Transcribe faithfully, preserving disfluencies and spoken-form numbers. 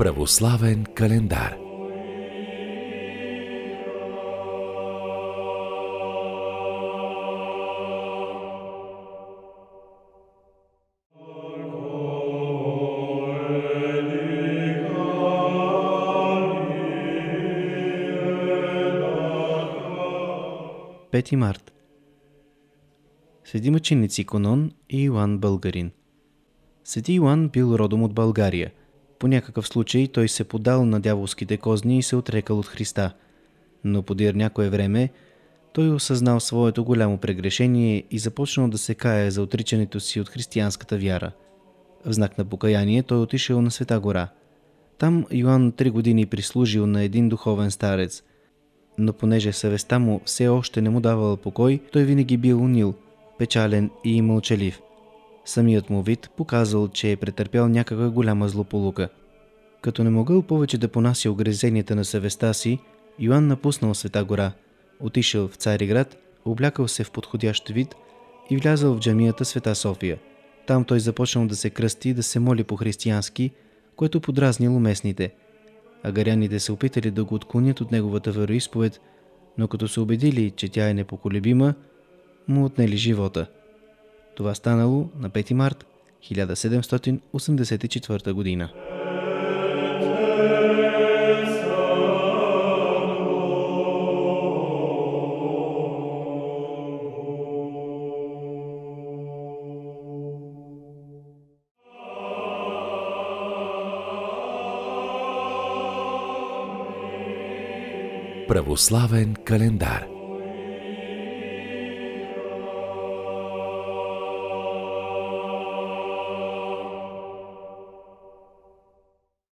Православен календар. пети март. Свети мъченици Конон и Йоан Българин. Свети Йоан бил родом от България. По някакъв случай той се подал на дяволските козни и се отрекал от Христа. Но подир някое време той осъзнал своето голямо прегрешение и започнал да се кае за отричането си от християнската вяра. В знак на покаяние той отишъл на Света гора. Там Йоан три години прислужил на един духовен старец. Но понеже съвестта му все още не му давала покой, той винаги бил унил, печален и мълчалив. Самият му вид показал, че е претърпял някаква голяма злополука. Като не могъл повече да понася огрезенията на съвестта си, Йоан напуснал Света гора, отишъл в Цариград, облякал се в подходящ вид и влязъл в джамията Света София. Там той започнал да се кръсти и да се моли по-християнски, което подразнило местните. Агаряните се опитали да го отклонят от неговата вероизповед, но като се убедили, че тя е непоколебима, му отнели живота. Това станало на пети март хиляда седемстотин осемдесет и четвърта година. Православен календар.